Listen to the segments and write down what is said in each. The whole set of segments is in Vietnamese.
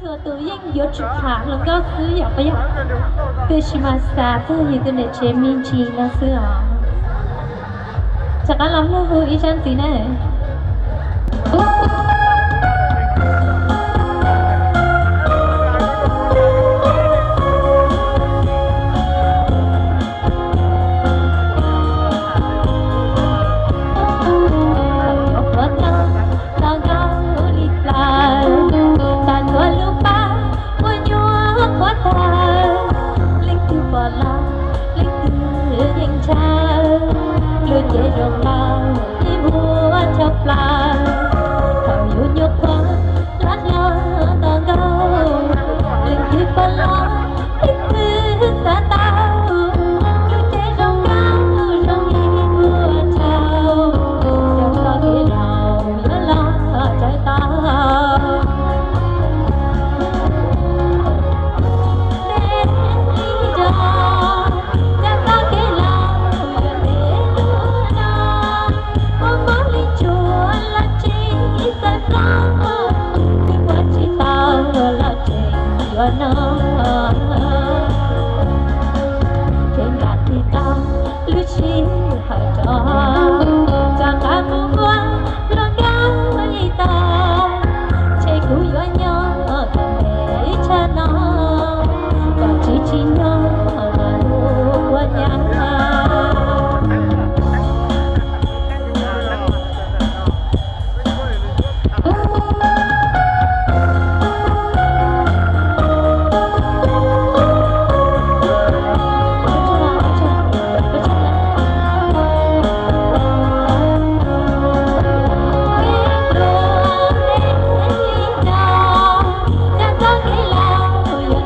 thừa tự nhiên yếu trực hạ lần cao sứ yếu bây giờ từ chỉ mà xa thôi thì từ để chế mình chỉ là sứ à chắc là lắm đâu hư ý chân gì này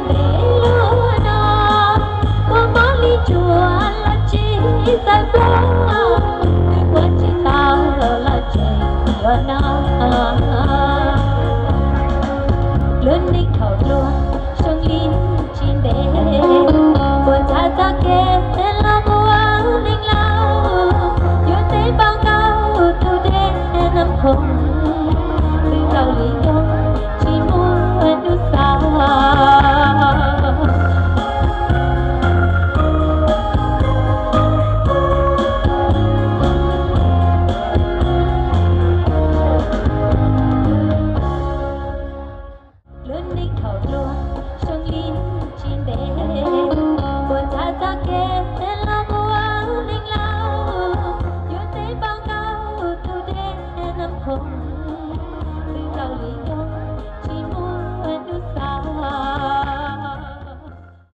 chùa là chỉ tại